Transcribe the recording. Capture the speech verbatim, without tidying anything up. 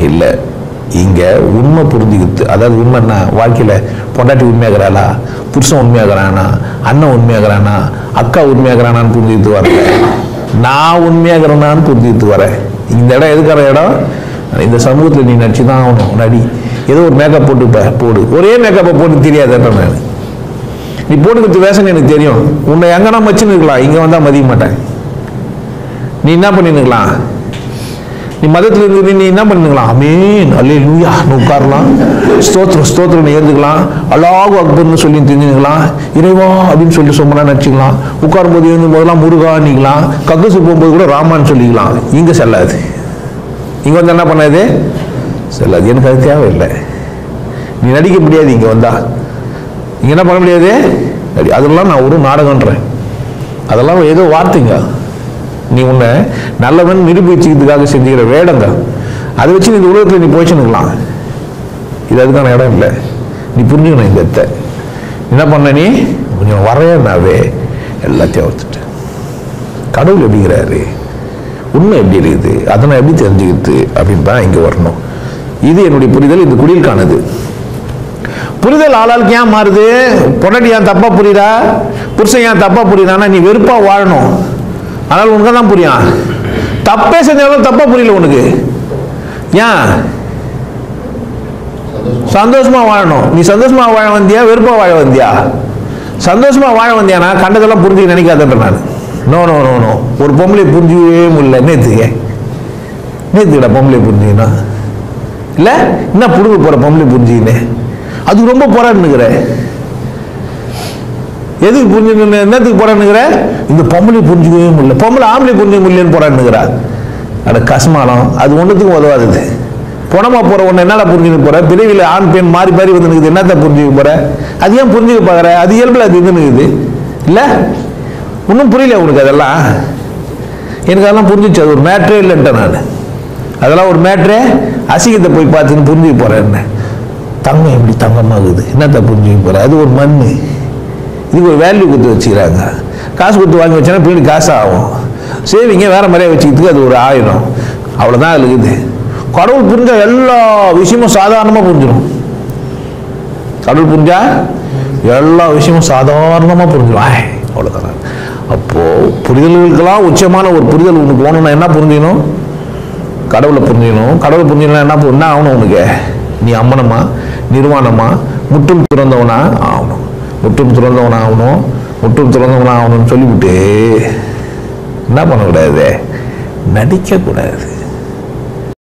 இல்லை, இங்கே உண்மை புரிஞ்சுக்கிட்டு, அதாவது உண்மைன்னா வாழ்க்கையில் பொண்டாட்டி உண்மையாகிறாளா, புருஷன் உண்மையாகிறானா, அண்ணன் உண்மையாகிறானா, அக்கா உண்மையாகிறானான்னு புரிஞ்சுக்கிட்டு வரல, நான் உண்மையாகிறேனான்னு புரிஞ்சுக்கிட்டு வரேன். இந்த இடம் எதுக்கார இடம்? இந்த சமூகத்தில் நீ நடிச்சு தான் ஆகணும். நடி, ஏதோ ஒரு மேக்கப் போட்டுப்ப போடு, ஒரே மேக்கப்பை போட்டு தெரியாதுன்ற நான். நீ போட்டுக்கிறது வேஷம் எனக்கு தெரியும். உன்னை எங்கன்னா மச்சுன்னு இருக்கலாம், இங்கே வந்தால் மதிக்க மாட்டேன். நீ என்ன பண்ணிருக்கலாம்? நீ மதத்தில் இருந்து நீ என்ன பண்ணிக்கலாம்? அமீன் அல்லேலூயா உட்காரலாம், ஸ்தோத்திரம் ஸ்தோத்திரம் ஏந்துக்கலாம், அல்லாஹு அக்பர்னு சொல்லி தெரிஞ்சுக்கலாம், இறைவா அப்படின்னு சொல்லி சொன்னா நடிச்சுக்கலாம். உட்காரும் போது எழுந்தும் போதெல்லாம் முருகா நிக்கலாம், கக்கூசு போகும்போது கூட ராமான்னு சொல்லிக்கலாம். இங்கே செல்லாது. இங்கே வந்து என்ன பண்ணாது? செல்லாது. எனக்கு அது தேவையில்லை. நீ நடிக்க முடியாது. இங்கே வந்தா இங்கே என்ன பண்ண முடியாது? அதெல்லாம் நான் ஒரு நாடகன்றேன். அதெல்லாம் ஏதோ வார்த்தைங்க. நீ உன்னை நல்லவன் நிரூபிச்சுக்கிறதுக்காக செஞ்சுக்கிற வேடங்க. அதை வச்சு நீ இந்த உலகத்தில் நீ போய்ச்சுன்னுக்கலாம். இது அதுக்கான இடம் இல்லை. நீ புரிஞ்சுக்கணும் இந்த இடத்தை. என்ன பண்ண? நீ கொஞ்சம் வரையனாவே எல்லாத்தையும் ஒத்துட்டு கடவுள் எப்படிங்கிறாரு, உண்மை எப்படி இருக்குது, அதை நான் எப்படி தெரிஞ்சுக்கிறது அப்படின்னு தான் இங்கே வரணும். இது என்னுடைய புரிதல். இந்த குடியில்கானது புரிதல் ஆளாளுக்கு ஏன் மாறுது? பொண்டாட்டி ஏன் தப்பா புரியுதா, புருஷன் ஏன் தப்பா புரியுதான்னா நீ வெறுப்பா வாழணும். அதனால உனக்கு தான் புரியும். தப்பே செஞ்சாலும் தப்பா புரியல உனக்கு. ஏன்? சந்தோஷமா வாழணும். நீ சந்தோஷமா வாழ வந்தியா, வெறுப்பா வாழ வந்தியா? சந்தோஷமா வாழ வந்தியானா கண்டதெல்லாம் புரிஞ்சுக்க நினைக்காதன்ற நான். நோ நோ நோ நோ ஒரு பொம்பளை புரிஞ்சுக்கவே முடியல. நேத்துக்க நேத்துக்கடா பொம்பளை புரிஞ்சுக்கனா இல்ல என்ன புடுங்க போற பொம்பளை புரிஞ்சுக்கினே, அது ரொம்ப போராடுனுங்கிற. எதுக்கு புரிஞ்சுக்கணும்? என்னத்துக்கு போராடுனுங்கிற? இந்த பொம்பளை புரிஞ்சுக்கவே முடியல, பொம்பளை ஆம்பளை புரிஞ்சுக்க முடியலன்னு போராடுனுங்கிறா. அட கஸ்மானம், அது ஒன்றுத்துக்கும் உதவாது. பணமா போற ஒன்று என்னடா புரிஞ்சுக்க போற? பிரிவில் ஆண் பெண் மாறி மாறி வந்து என்னத்த புரிஞ்சுக்க போற? அது ஏன் புரிஞ்சுக்க பாக்குற? அது இயல்புல அது இதுன்னு இல்ல. ஒன்றும் புரியல உனக்கு. அதெல்லாம் எனக்கு அதெல்லாம் புரிஞ்சிச்சு. அது ஒரு மேட்ரே இல்லைன்ட்டேன் நான். அதெல்லாம் ஒரு மேட்ரே. அசிங்கத்தை போய் பார்த்துன்னு புரிஞ்சுக்க போறேன். என்ன தங்கம் எப்படி தங்கமாகுது, என்னத்த புரிஞ்சுக்க போற? அது ஒரு மண். இதுக்கு ஒரு வேல்யூ கொடுத்து வச்சுக்கிறாங்க. காசு கொடுத்து வாங்கி வச்சோன்னா பின்னாடி காசு ஆகும். சேவிங்க வேற மாதிரியே வச்சுக்கிறதுக்கு அது ஒரு ஆயிரம். அவ்வளோதான் இருக்குது. கடவுள் புரிஞ்சா எல்லா விஷயமும் சாதாரணமாக புரிஞ்சிடும். கடவுள் புரிஞ்சா எல்லா விஷயமும் சாதாரணமாக புரிஞ்சிடும். அவ்வளோதான். அப்போ புரிதல்களுக்கெல்லாம் உச்சமான ஒரு புரிதல் உனக்கு போகணும்னா என்ன புரிஞ்சிக்கணும்? கடவுளை புரிஞ்சிக்கணும். கடவுளை புரிஞ்சிக்கணும் என்ன என்ன ஆகணும் உனக்கு? நீ அம்மனமா நிர்வாணமா முற்றும் துறந்தவனா ஆகணும். முற்றும் துறந்தவனா ஆகணும். முற்றும் துறந்தவனா ஆகணும்னு சொல்லிவிட்டு என்ன பண்ணக்கூடாது? நடிக்கக்கூடாது.